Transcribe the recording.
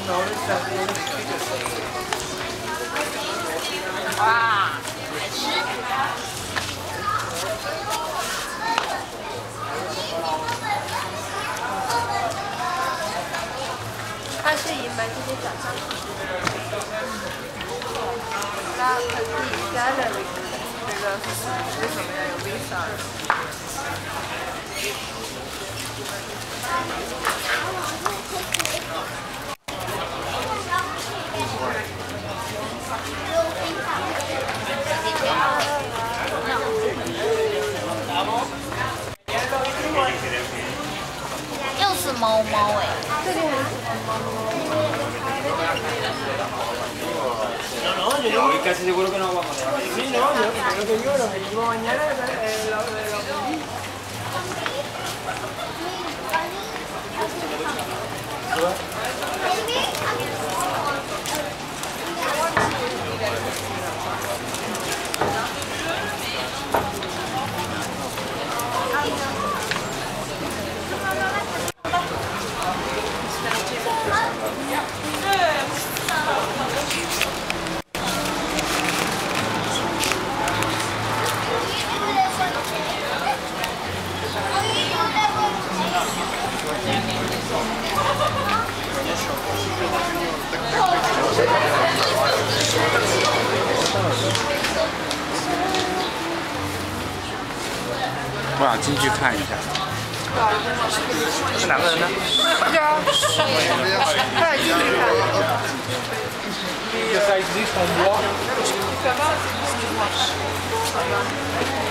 哇，来吃！它是银白这些早上吃的。那可以加的这个为什么要有 Visa？ 又是猫猫哎。 No, yo estoy casi seguro que no vamos a dejar. Sí, no, yo lo que digo, lo que digo mañana es lo que... 我想进去看一下。是两个人呢？ 对啊，快进去看。 Ça existe en bois. Ça va,